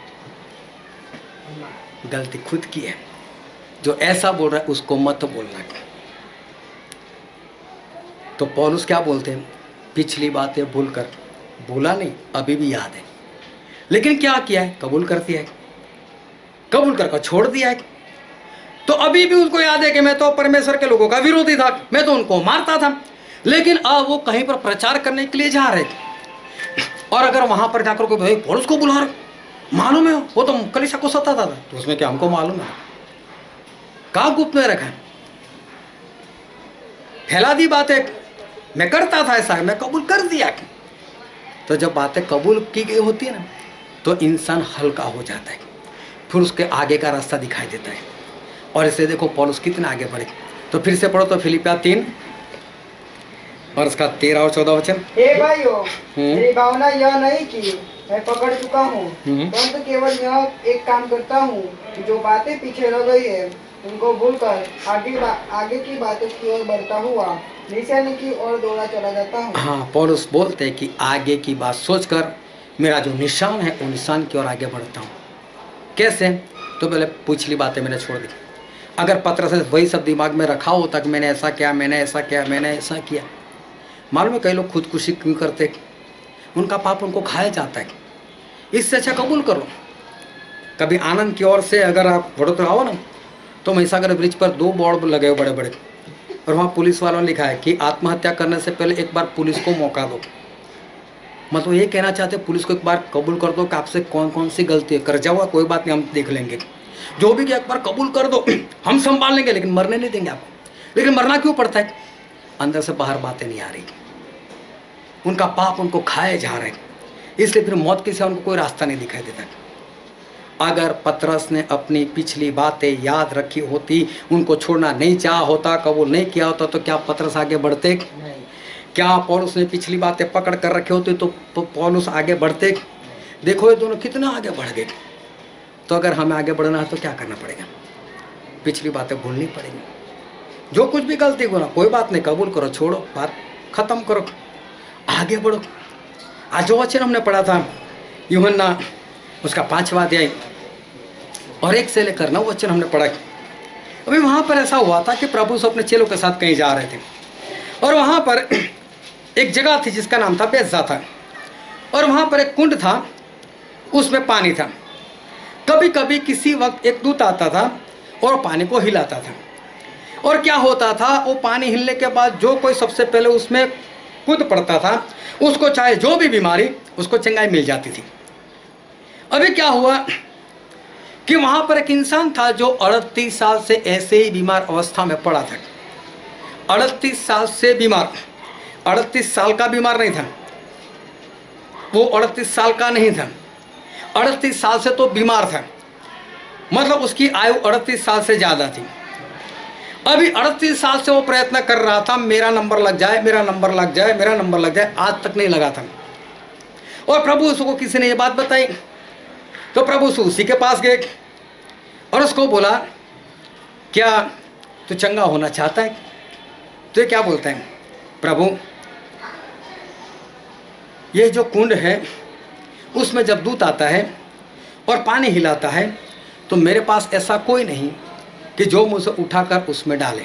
गलती खुद की है। जो ऐसा बोल रहा है उसको मत बोलना। तो पौलुस क्या बोलते हैं, पिछली बातें भूलकर, भूला नहीं, अभी भी याद है, लेकिन क्या किया है, कबूल कर दिया है, कबूल कर छोड़ दिया है। तो अभी भी उसको याद है कि मैं तो परमेश्वर के लोगों का विरोधी था, मैं तो उनको मारता था, लेकिन अब वो कहीं पर प्रचार करने के लिए जा रहे थे, और अगर वहां पर जाकर कोई भाई पौलुस को बुला रहे, मालूम है वो तो कलीसिया को सताता था, तो उसमें क्या हमको मालूम है, कहाँ गुप्त में रखा है, फैला दी बातें, मैं करता था ऐसा, मैं कबूल कर दिया। तो जब बातें कबूल की गई होती है ना, तो इंसान हल्का हो जाता है, फिर उसके आगे का रास्ता दिखाई देता है। और इसे देखो पौलुस कितना आगे बढ़े। तो फिर से पढ़ो तो फिलिपिया 3 और उसका 13 और 14 वचन। हे भाइयों, मेरी भावना यह नहीं कि मैं पकड़ चुका हूँ, परंतु केवल यह एक काम करता हूँ, जो बातें पीछे रह गई है उनको भूलकर आगे की बातों की ओर बढ़ता हुआ निशान की ओर दौड़ा चला जाता हूँ। हाँ, पौलुस बोलते हैं कि आगे की बात सोचकर मेरा जो निशान है वो निशान की ओर आगे बढ़ता हूँ। कैसे? तो पहले पिछली बातें मैंने छोड़ दी। अगर पत्र से वही सब दिमाग में रखा होता कि मैंने ऐसा किया, मैंने ऐसा किया, मैंने ऐसा किया, मालूम है कई लोग खुदकुशी क्यों करते, उनका पाप उनको खाया जाता है। इससे अच्छा कबूल करो। कभी आनंद की ओर से अगर आप वडोदरा आओ ना, तो महिसागर ब्रिज पर 2 बोर्ड लगे हुए बड़े बड़े, और वहाँ पुलिस वालों ने लिखा है कि आत्महत्या करने से पहले एक बार पुलिस को मौका दो। मतलब ये कहना चाहते पुलिस को एक बार कबूल कर दो कि आपसे कौन कौन सी गलती है, कर जाओ कोई बात नहीं, हम देख लेंगे, जो भी कि एक बार कबूल कर दो, हम संभाल लेंगे, लेकिन मरने नहीं देंगे आपको। लेकिन मरना क्यों पड़ता है? अंदर से बाहर बातें नहीं आ रही, उनका पाप उनको खाए जा रहे, इसलिए फिर मौत के सिवा उनको कोई रास्ता नहीं दिखाई देता। अगर पतरस ने अपनी पिछली बातें याद रखी होती, उनको छोड़ना नहीं चाहा होता, कबूल नहीं किया होता, तो क्या पतरस आगे बढ़ते? नहीं। क्या पौलुस ने पिछली बातें पकड़ कर रखी होती तो पौलुस आगे बढ़ते? देखो ये दोनों कितना आगे बढ़ गए। तो अगर हमें आगे बढ़ना है तो क्या करना पड़ेगा? पिछली बातें भूलनी पड़ेगी। जो कुछ भी गलती हो ना, कोई बात नहीं, कबूल करो, छोड़ो, बात खत्म करो, आगे बढ़ो। आज जो वचन हमने पढ़ा था यूहन्ना उसका 5वां अध्याय और 1 से लेकर 9 वचन हमने पढ़ा। अभी वहाँ पर ऐसा हुआ था कि प्रभु से अपने चेलों के साथ कहीं जा रहे थे और वहाँ पर एक जगह थी जिसका नाम था बेतसदा था, और वहाँ पर एक कुंड था, उसमें पानी था। कभी कभी किसी वक्त एक दूत आता था और पानी को हिलाता था, और क्या होता था, वो पानी हिलने के बाद जो कोई सबसे पहले उसमें कूद पड़ता था, उसको चाहे जो भी बीमारी, उसको चंगाई मिल जाती थी। अभी क्या हुआ कि वहाँ पर एक इंसान था जो 38 साल से ऐसे ही बीमार अवस्था में पड़ा था। 38 साल से बीमार, 38 साल का बीमार नहीं था वो, 38 साल का नहीं था, 38 साल से तो बीमार था, मतलब उसकी आयु 38 साल से ज़्यादा थी। अभी 38 साल से वो प्रयत्न कर रहा था, मेरा नंबर लग जाए, मेरा नंबर लग जाए, मेरा नंबर लग जाए, आज तक नहीं लगा था। और प्रभु उसको किसी ने ये बात बताई, तो प्रभु उसी के पास गए और उसको बोला, क्या तू चंगा होना चाहता है? तो ये क्या बोलता है, प्रभु ये जो कुंड है उसमें जब दूत आता है और पानी हिलाता है तो मेरे पास ऐसा कोई नहीं कि जो मुझे उठाकर उसमें डाले,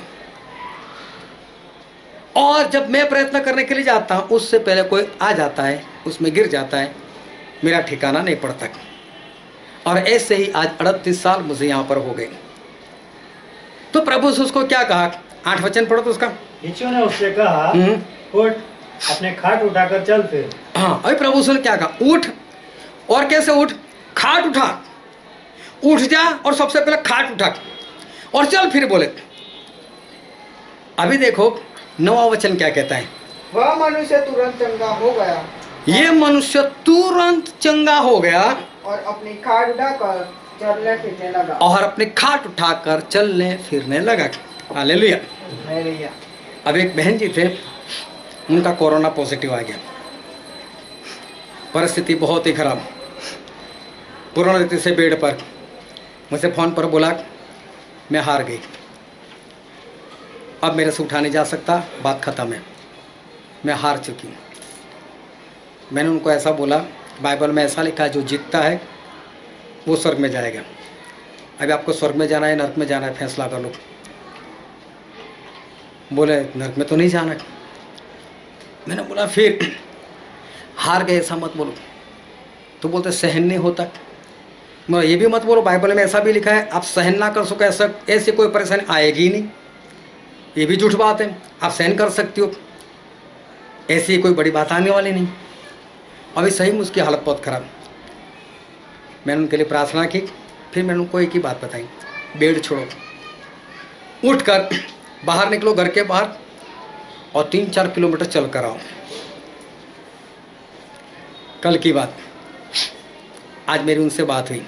और जब मैं प्रयत्न करने के लिए जाता हूँ उससे पहले कोई आ जाता है, उसमें गिर जाता है, मेरा ठिकाना नहीं पड़ता। और ऐसे ही आज 38 साल मुझे यहाँ पर हो गए। तो प्रभु से उसको क्या कहा? 8 वचन पढ़ो तो उसका। यीशु ने उससे कहा, उठ, अपने खाट उठाकर चल फिर। हाँ, अभी प्रभु से क्या कहा? उठ, और कैसे उठ? खाट उठा, उठ जा और सबसे पहले खाट उठा और चल फिर बोले। अभी देखो 9वां वचन क्या कहता है, वह मनुष्य तुरंत चंगा हो गया। ये मनुष्य तुरंत चंगा हो गया और अपनी खाट उठाकर चलने फिरने लगा। और अपनी खाट उठाकर चलने फिरने लगा। हालेलुया। हालेलुया। अब एक बहन जी थे, उनका कोरोना पॉजिटिव आ गया, परिस्थिति बहुत ही खराब, पूर्ण रीति से बेड पर। मुझसे फ़ोन पर बोला, मैं हार गई, अब मेरे से उठा नहीं जा सकता, बात ख़त्म है, मैं हार चुकी हूँ। मैंने उनको ऐसा बोला, बाइबल में ऐसा लिखा है जो जीतता है वो स्वर्ग में जाएगा। अभी आपको स्वर्ग में जाना है, नरक में जाना है, फैसला कर लो। बोले नरक में तो नहीं जाना। मैंने बोला फिर हार गए ऐसा मत बोलो। तो बोलते सहन नहीं होता। मैं ये भी मत बोलो, बाइबल में ऐसा भी लिखा है आप सहन ना कर सको, ऐसा ऐसी कोई परेशानी आएगी नहीं, ये भी झूठ बात है। आप सहन कर सकती हो, ऐसी कोई बड़ी बात आने वाली नहीं। अभी सही में उसकी हालत बहुत ख़राब। मैंने उनके लिए प्रार्थना की, फिर मैंने उनको एक ही बात बताई, बेड छोड़ो, उठकर बाहर निकलो घर के बाहर और 3-4 किलोमीटर चल कर आओ। कल की बात, आज मेरी उनसे बात हुई।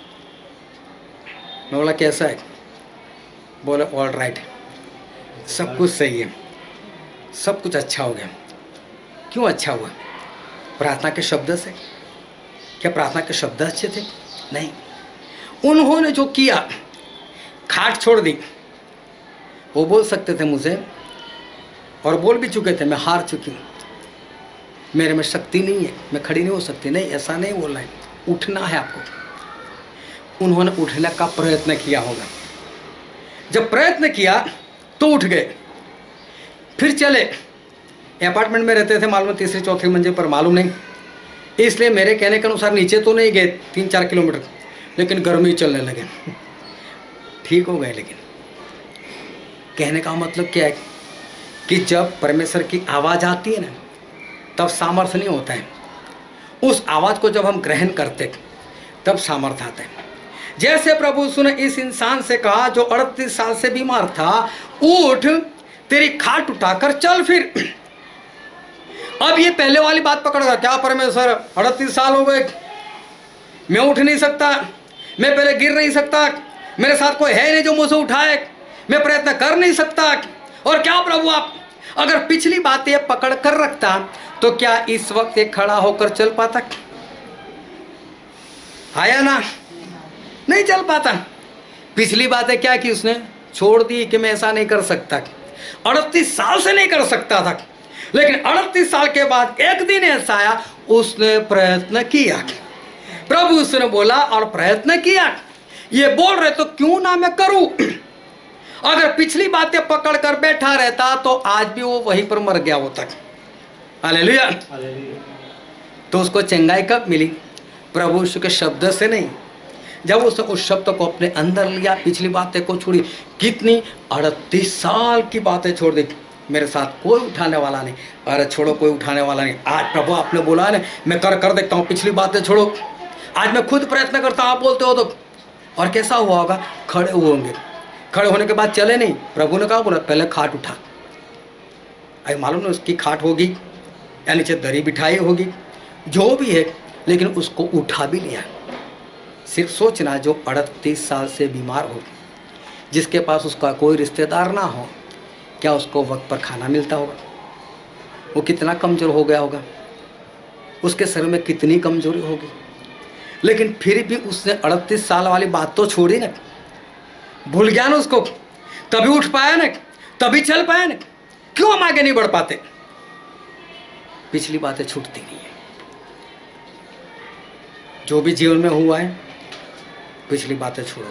मैं बोला कैसा है? बोले ऑल राइट, सब कुछ सही है, सब कुछ अच्छा हो गया। क्यों अच्छा हुआ? प्रार्थना के शब्द से। क्या प्रार्थना के शब्द अच्छे थे? नहीं, उन्होंने जो किया, खाट छोड़ दी। वो बोल सकते थे मुझे, और बोल भी चुके थे, मैं हार चुकी हूँ, मेरे में शक्ति नहीं है, मैं खड़ी नहीं हो सकती। नहीं, ऐसा नहीं बोलना है, उठना है आपको। उन्होंने उठने का प्रयत्न किया होगा। जब प्रयत्न किया तो उठ गए, फिर चले। अपार्टमेंट में रहते थे, मालूम 3री-4थी मंजिल पर, मालूम नहीं, इसलिए मेरे कहने के अनुसार नीचे तो नहीं गए 3-4 किलोमीटर, लेकिन गर्मी चलने लगे। ठीक हो गए। लेकिन कहने का मतलब क्या है कि जब परमेश्वर की आवाज़ आती है ना, तब सामर्थ्य नहीं होता है। उस आवाज़ को जब हम ग्रहण करते तब सामर्थ्य आता है। जैसे प्रभु यीशु ने इस इंसान से कहा जो 38 साल से बीमार था, उठ, तेरी खाट उठाकर चल फिर। अब ये पहले वाली बात पकड़ेगा, क्या परमेश्वर 38 साल हो गए, मैं उठ नहीं सकता, मैं पहले गिर नहीं सकता, मेरे साथ कोई है नहीं जो मुझे उठाए, मैं प्रयत्न कर नहीं सकता। और क्या प्रभु आप अगर पिछली बातें पकड़ कर रखता तो क्या इस वक्त ये खड़ा होकर चल पाता? आया ना, नहीं चल पाता। पिछली बातें क्या की उसने, छोड़ दी कि मैं ऐसा नहीं कर सकता। 38 साल से नहीं कर सकता था, लेकिन 38 साल के बाद एक दिन ऐसा आया, उसने प्रयत्न किया। प्रभु उसने बोला और प्रयत्न किया, ये बोल रहे तो क्यों ना मैं करूं। अगर पिछली बातें पकड़ कर बैठा रहता तो आज भी वो वहीं पर मर गया होता। हालेलुया। तो उसको चंगाई कब मिली? प्रभु यीशु के शब्द से नहीं, जब उसने उस शब्द को अपने अंदर लिया, पिछली बातें को छोड़ी। कितनी 38 साल की बातें छोड़ दी, मेरे साथ कोई उठाने वाला नहीं। अरे छोड़ो, कोई उठाने वाला नहीं। आज प्रभु आपने बोला है ना, मैं कर देखता हूँ, पिछली बातें छोड़ो, आज मैं खुद प्रयत्न करता हूँ, आप बोलते हो तो। और कैसा हुआ होगा? खड़े हुए होंगे, खड़े होने के बाद चले नहीं। प्रभु ने कहा बोला पहले खाट उठा। अरे मालूम नहीं उसकी खाट होगी या नीचे दरी बिठाई होगी, जो भी है, लेकिन उसको उठा भी लिया। सिर्फ सोचना, जो 38 साल से बीमार हो, जिसके पास उसका कोई रिश्तेदार ना हो, क्या उसको वक्त पर खाना मिलता होगा? वो कितना कमज़ोर हो गया होगा, उसके शरीर में कितनी कमजोरी होगी। लेकिन फिर भी उसने 38 साल वाली बात तो छोड़ी ना, भूल गया ना उसको, तभी उठ पाया ना, तभी चल पाया ना। क्यों हम आगे नहीं बढ़ पाते? पिछली बातें छूटती नहीं है। जो भी जीवन में हुआ है, पिछली बातें छोड़ो।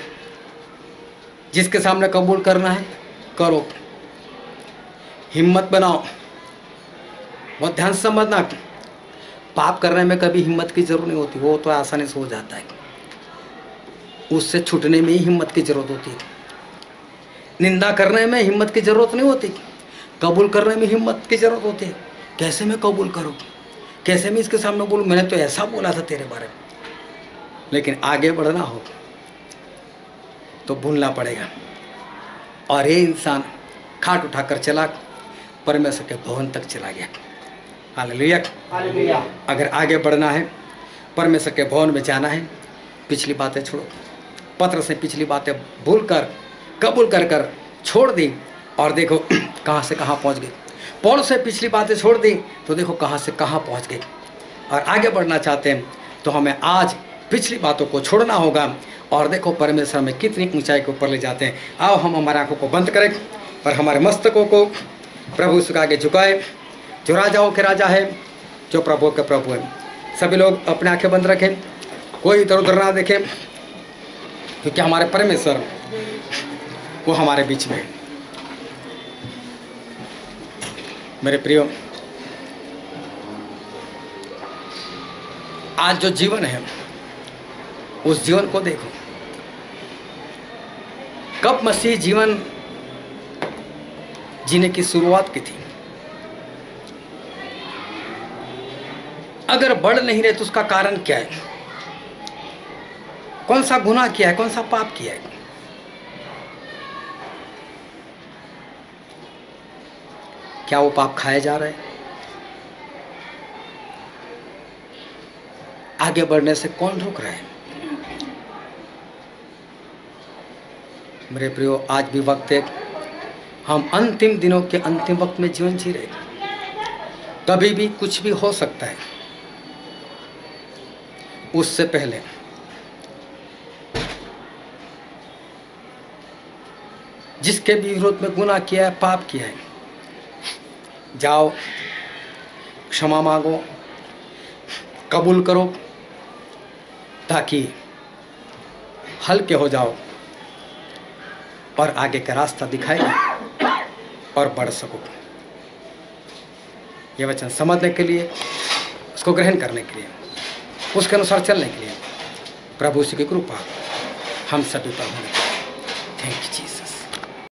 जिसके सामने कबूल करना है करो, हिम्मत बनाओ। बहुत ध्यान से समझना, पाप करने में कभी हिम्मत की जरूरत नहीं होती, वो तो आसानी से हो जाता है। उससे छूटने में ही हिम्मत की जरूरत होती है। निंदा करने में हिम्मत की जरूरत नहीं होती, कबूल करने में हिम्मत की जरूरत होती है। कैसे मैं कबूल करूं, कैसे मैं इसके सामने बोलूं, मैंने तो ऐसा बोला था तेरे बारे में। लेकिन आगे बढ़ना हो तो भूलना पड़ेगा। और ये इंसान खाट उठाकर चला, परमेश्वर के भवन तक चला गया। हालेलुया। अगर आगे बढ़ना है, परमेश्वर के भवन में जाना है, पिछली बातें छोड़ो। पत्रस ने पिछली बातें भूल कर, कबूल कर कर छोड़ दी, और देखो कहाँ से कहाँ पहुँच गई। पौलुस से पिछली बातें छोड़ दी तो देखो कहाँ से कहाँ पहुँच गई। और आगे बढ़ना चाहते हैं तो हमें आज पिछली बातों को छोड़ना होगा, और देखो परमेश्वर में कितनी ऊंचाई के ऊपर ले जाते हैं। आओ हम हमारे आंखों को बंद करें और हमारे मस्तकों को प्रभु के आगे झुकाए। जो राजाओं के राजा है, जो प्रभु के प्रभु है। सभी लोग अपने आंखें बंद रखें, कोई इधर उधर ना देखें, क्योंकि हमारे परमेश्वर वो हमारे बीच में है। मेरे प्रियो, आज जो जीवन है उस जीवन को देखो। कब मसीह जीवन जीने की शुरुआत की थी? अगर बढ़ नहीं रहे तो उसका कारण क्या है? कौन सा गुनाह किया है, कौन सा पाप किया है? क्या वो पाप खाए जा रहे हैं? आगे बढ़ने से कौन रोक रहा है? मेरे प्रियो, आज भी वक्त है, हम अंतिम दिनों के अंतिम वक्त में जीवन जी रहे। कभी भी कुछ भी हो सकता है। उससे पहले जिसके भी विरोध में गुनाह किया है, पाप किया है, जाओ क्षमा मांगो, कबूल करो, ताकि हल्के हो जाओ और आगे का रास्ता दिखाएगा और बढ़ सको। ये वचन समझने के लिए, उसको ग्रहण करने के लिए, उसके अनुसार चलने के लिए प्रभु की कृपा हम सभी पर होने। Thank you Jesus.